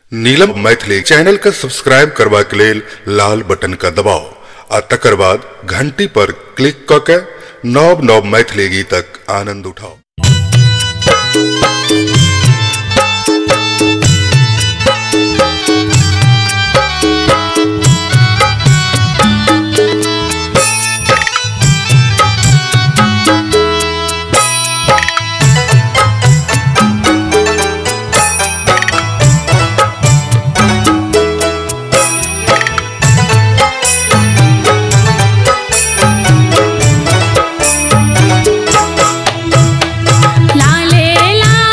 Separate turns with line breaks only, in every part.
नीलम Maithili channel का subscribe करबा के लेल लाल बटन का दबाओ आ तकर बाद घंटी पर क्लिक क के नव नव मैथिली गीतक आनंद उठाओ।
लाले ला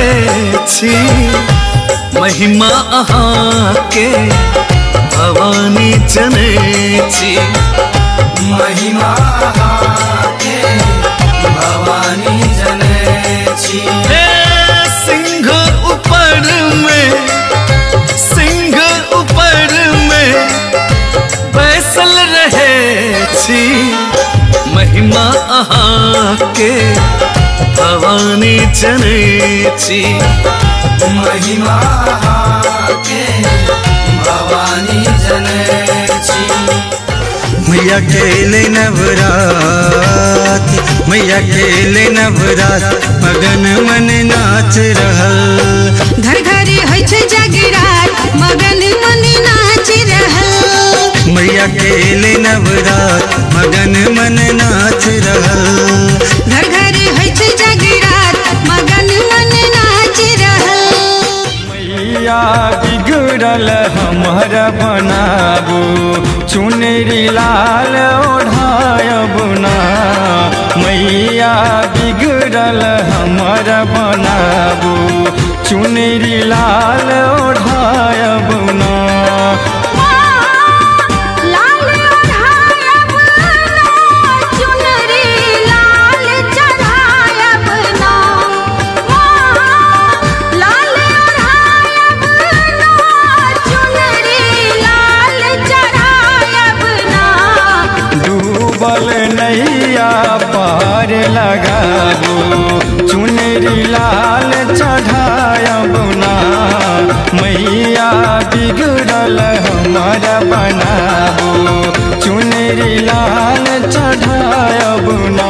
छी महिमा अहाँ के भवानी जने छी
महिमा अहाँ के भवानी जने छी
सिंह ऊपर में बैसल रहे छी महिमा अहाँ के भवानी जने छी
महिमा अहाँ के भवानी जने छी
मैया के ले नवरात मैया के ले नवरात मगन मन नाच रहल
घर घर होइ छै जगरात मगन मन नाच रहल
मैया के ले नवरात मगन मन नाच रहल
घर घर होइ छै जगरात मगन मन नाच रहल
मैया बिगड़ल हमर बनाबू चुनरी लाल ओढ़ायब ना मैया बिगड़ल हमर बनाबू चुनरी लाल ओढ़ायब ना नैया पार लगाबू चुनरी लाल चढ़ायब ना मैया बिगड़ल हमर बनाबू चुनरी लाल चढ़ायब ना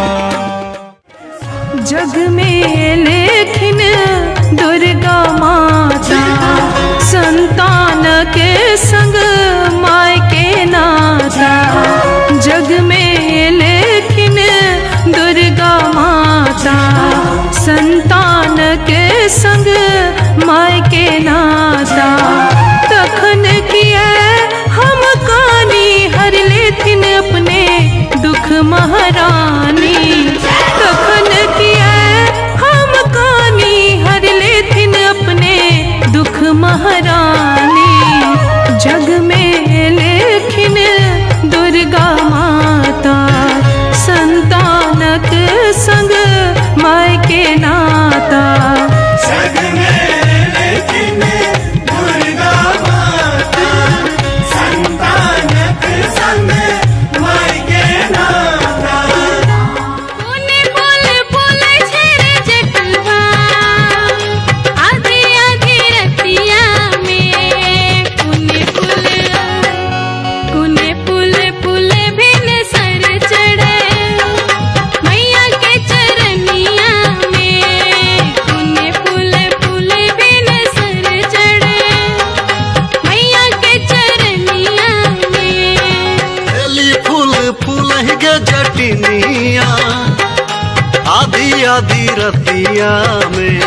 जग में लेकिन दुर्गा माता संतान के संग माय के नाता जग में लेकिन दुर्गा माता संतान के संग माय के नाता तखन किया हम कानी हर लेथिन अपने दुख महारानी तखन किया हम कानी हर लेथिन अपने दुख महारानी जग में लेकिन दुर्गा माता संतानक संग माय के नाता
जग में लेकिन दुर्गा माता संतानक संग माय के नाता
पुने बोल बोले छेरे जटवा आधी आधी रतिया में पुने पुल बिन सर चढ़े मैया के चरनिया में पुने पुल बिन सर चढ़े मैया के चरनिया में
एली फूल गे जटिनिया आधी आधी रतिया में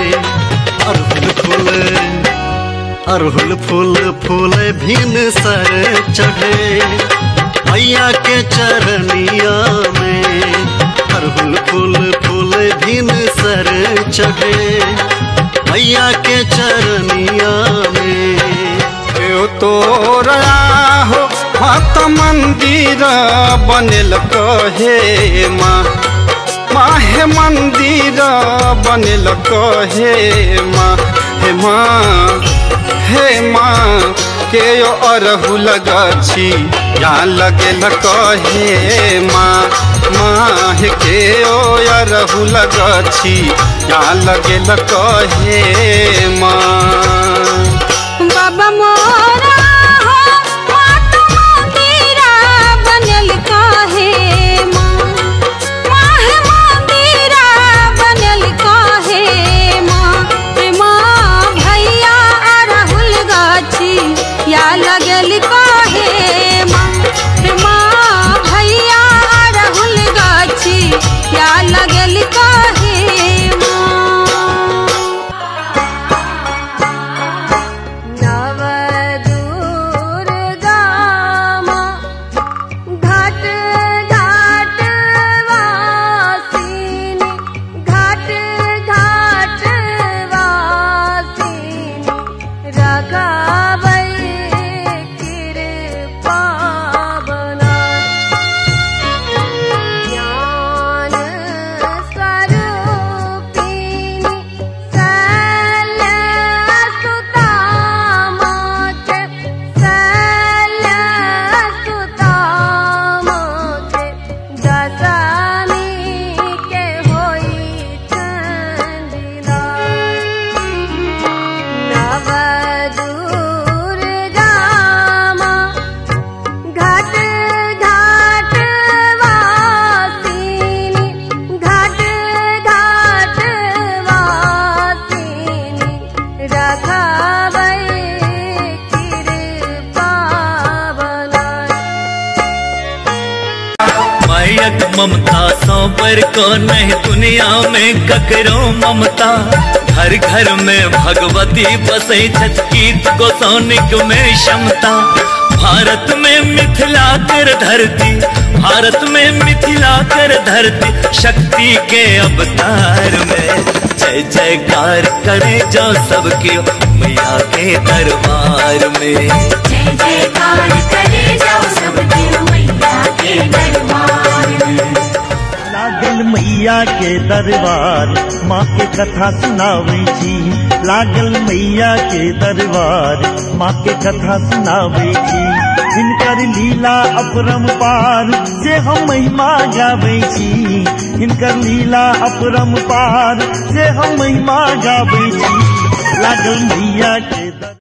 अरहुल फूल भिन सर चढ़े मैया के चरनिया में अरहुल फूल भिन सर चढ़े मैया के चरनिया में
तोरा हो मत मंदिर बनल कहे माँ माहे मंदिर बनल कहे माँ हे माँ के यो अरहुल गछि या लगल कहे माँ माहे के यो अरहुल गछि या लगल कहे माँ
बाबा मोरा हो मात मंदिरा बनल काहे माँ माहे मंदिरा बनल काहे माँ भैया अरहुल गाछी या लगल काहे माँ भैया अरहुल गाछी या लगल काहे माँ नव
ममता सौबर को नहीं दुनिया में ककरो ममता। घर घर में भगवती बसे छठ गीत गोसानिक में क्षमता। भारत में मिथिला कर धरती, भारत में मिथिला कर धरती, शक्ति के अवतार में जय जयकार करे जो सबके मैया के दरबार में।
जय जयकार करे जाओ सबके मैया के दरबार में।
लागल मैया के दरबार माँ के कथा सुनावे छी। लागल मैया के दरबार माँ के कथा सुनावे छी। हिनकर लीला अपरंपार से हम महिमा गावे छी। हिनकर लीला अपरंपार से हम महिमा गावे छी। लागल मैया के